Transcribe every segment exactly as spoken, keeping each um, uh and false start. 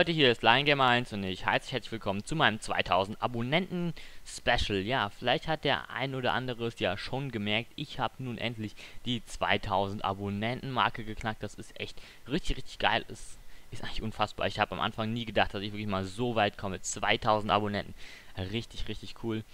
Leute, hier ist LionGamer eins und ich heiße euch herzlich willkommen zu meinem zweitausend Abonnenten Special. Ja, vielleicht hat der ein oder andere es ja schon gemerkt, ich habe nun endlich die zweitausend Abonnenten Marke geknackt. Das ist echt richtig, richtig geil. Es ist eigentlich unfassbar. Ich habe am Anfang nie gedacht, dass ich wirklich mal so weit komme. zweitausend Abonnenten. Richtig, richtig cool.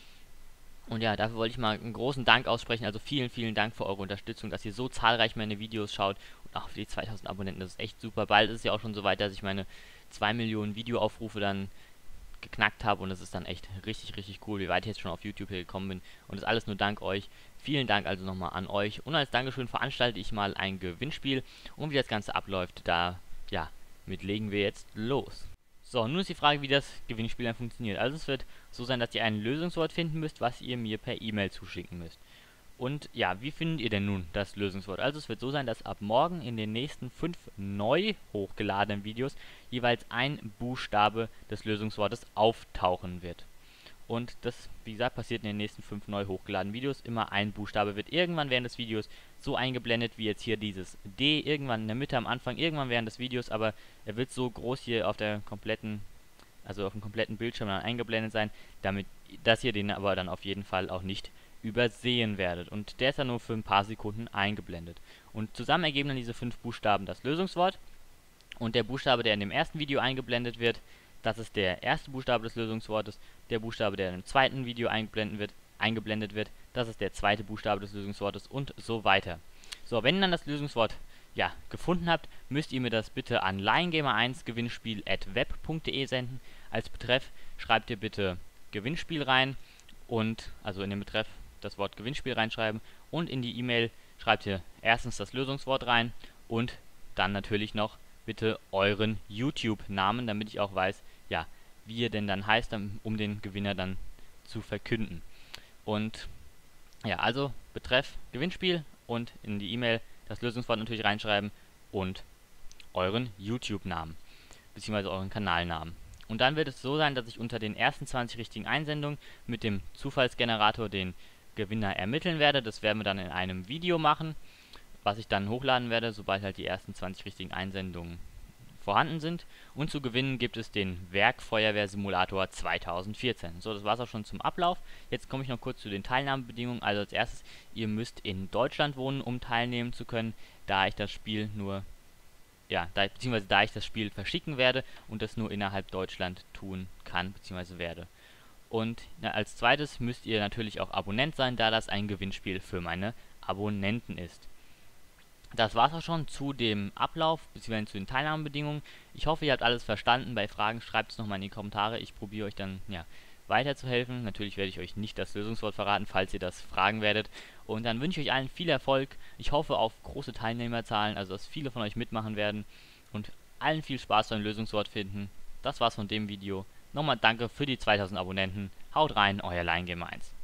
Und ja, dafür wollte ich mal einen großen Dank aussprechen. Also vielen, vielen Dank für eure Unterstützung, dass ihr so zahlreich meine Videos schaut. Und auch für die zweitausend Abonnenten, das ist echt super. Bald ist es ja auch schon so weit, dass ich meine zwei Millionen Videoaufrufe dann geknackt habe. Und das ist dann echt richtig, richtig cool, wie weit ich jetzt schon auf YouTube hier gekommen bin. Und das alles nur dank euch. Vielen Dank also nochmal an euch. Und als Dankeschön veranstalte ich mal ein Gewinnspiel. Und wie das Ganze abläuft, da, ja, mit legen wir jetzt los. So, nun ist die Frage, wie das Gewinnspiel dann funktioniert. Also es wird so sein, dass ihr ein Lösungswort finden müsst, was ihr mir per E-Mail zuschicken müsst. Und ja, wie findet ihr denn nun das Lösungswort? Also es wird so sein, dass ab morgen in den nächsten fünf neu hochgeladenen Videos jeweils ein Buchstabe des Lösungswortes auftauchen wird. Und das, wie gesagt, passiert in den nächsten fünf neu hochgeladenen Videos. Immer ein Buchstabe wird irgendwann während des Videos so eingeblendet, wie jetzt hier dieses D, irgendwann in der Mitte am Anfang, irgendwann während des Videos, aber er wird so groß hier auf der kompletten, also auf dem kompletten Bildschirm dann eingeblendet sein, damit, dass ihr den aber dann auf jeden Fall auch nicht übersehen werdet. Und der ist dann nur für ein paar Sekunden eingeblendet. Und zusammen ergeben dann diese fünf Buchstaben das Lösungswort. Und der Buchstabe, der in dem ersten Video eingeblendet wird, das ist der erste Buchstabe des Lösungswortes. Der Buchstabe, der im zweiten Video eingeblendet wird, eingeblendet wird, das ist der zweite Buchstabe des Lösungswortes und so weiter. So, wenn ihr dann das Lösungswort ja, gefunden habt, müsst ihr mir das bitte an LionGamer eins gewinnspiel at web punkt de senden. Als Betreff schreibt ihr bitte Gewinnspiel rein und, also in den Betreff das Wort Gewinnspiel reinschreiben und in die E-Mail schreibt ihr erstens das Lösungswort rein und dann natürlich noch bitte euren YouTube-Namen, damit ich auch weiß, ja, wie ihr denn dann heißt, um den Gewinner dann zu verkünden. Und ja, also Betreff Gewinnspiel und in die E-Mail das Lösungswort natürlich reinschreiben und euren YouTube-Namen, beziehungsweise euren Kanalnamen. Und dann wird es so sein, dass ich unter den ersten zwanzig richtigen Einsendungen mit dem Zufallsgenerator den Gewinner ermitteln werde. Das werden wir dann in einem Video machen, was ich dann hochladen werde, sobald halt die ersten zwanzig richtigen Einsendungen vorhanden sind. Und zu gewinnen gibt es den Werkfeuerwehr-Simulator zweitausendvierzehn. So, das war es auch schon zum Ablauf. Jetzt komme ich noch kurz zu den Teilnahmebedingungen. Also als erstes, ihr müsst in Deutschland wohnen, um teilnehmen zu können, da ich das Spiel nur, ja, da, beziehungsweise da ich das Spiel verschicken werde und das nur innerhalb Deutschland tun kann, beziehungsweise werde. Und na, als zweites müsst ihr natürlich auch Abonnent sein, da das ein Gewinnspiel für meine Abonnenten ist. Das war's auch schon zu dem Ablauf bzw. zu den Teilnahmebedingungen. Ich hoffe, ihr habt alles verstanden. Bei Fragen schreibt es nochmal in die Kommentare. Ich probiere euch dann ja, weiterzuhelfen. Natürlich werde ich euch nicht das Lösungswort verraten, falls ihr das fragen werdet. Und dann wünsche ich euch allen viel Erfolg. Ich hoffe auf große Teilnehmerzahlen, also dass viele von euch mitmachen werden. Und allen viel Spaß beim Lösungswort finden. Das war's von dem Video. Nochmal danke für die zweitausend Abonnenten. Haut rein, euer LionGamer eins.